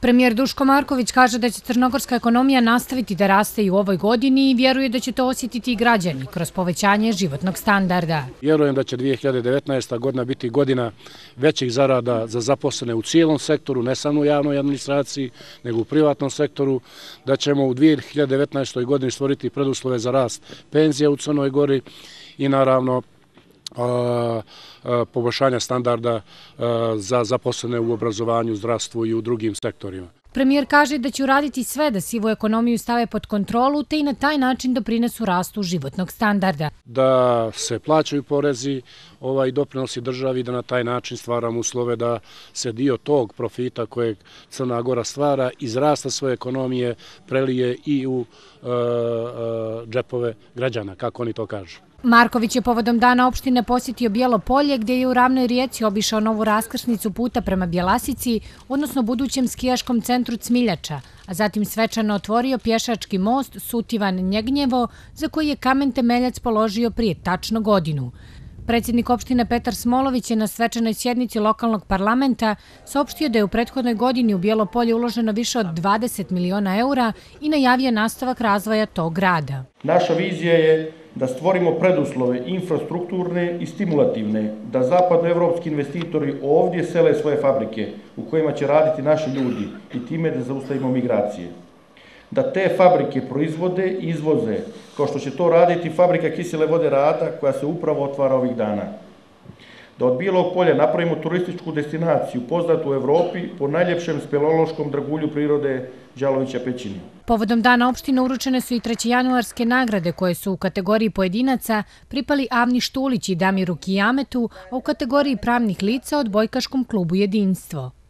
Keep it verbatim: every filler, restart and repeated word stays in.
Premijer Duško Marković kaže da će crnogorska ekonomija nastaviti da raste i u ovoj godini i vjeruje da će to osjetiti i građani kroz povećanje životnog standarda. Vjerujem da će dvije hiljade devetnaesta. godina biti godina većih zarada za zaposlene u cijelom sektoru, ne samo u javnoj administraciji, nego u privatnom sektoru, da ćemo u dvije hiljade devetnaestoj. godini stvoriti preduslove za rast penzija u Crnoj Gori i naravno poboljšanja standarda za zaposlene u obrazovanju, zdravstvu i u drugim sektorima. Premijer kaže da će uraditi sve da sivu ekonomiju stave pod kontrolu te i na taj način doprinesu rastu životnog standarda. Da se plaćaju porezi i doprinosi državi, da na taj način stvaramo uslove da se dio tog profita kojeg Crna Gora stvara iz rasta svoje ekonomije prelije i u džepove građana, kako oni to kažu. Marković je povodom dana opštine posjetio Bijelo Polje gdje je u Ravnoj Rijeci obišao novu raskrsnicu puta prema Bjelasici, odnosno budućem skijaškom centru Cmiljača, a zatim svečano otvorio pješački most Sutivan-Njegnjevo za koji je kamen temeljac položio prije tačno godinu. Predsjednik opštine Petar Smolović je na svečanoj sjednici lokalnog parlamenta saopštio da je u prethodnoj godini u Bijelo Polje uloženo više od dvadeset miliona eura i najavio nastavak razvoja tog grada. Naša vizija je da stvorimo preduslove infrastrukturne i stimulativne, da zapadnoevropski investitori ovdje sele svoje fabrike u kojima će raditi naši ljudi i time da zaustavimo migracije. Da te fabrike proizvode i izvoze, kao što će to raditi fabrika kisele vode Rada koja se upravo otvara ovih dana. Da od Bijelog Polja napravimo turističku destinaciju poznatu u Evropi po najljepšem speleološkom dragulju prirode Đalovića Pećine. Povodom dana opštine uručene su i trećejanuarske nagrade koje su u kategoriji pojedinaca pripali Avni Štulić i Damiru Kijametu, a u kategoriji pravnih lica odbojkaškom klubu Jedinstvo.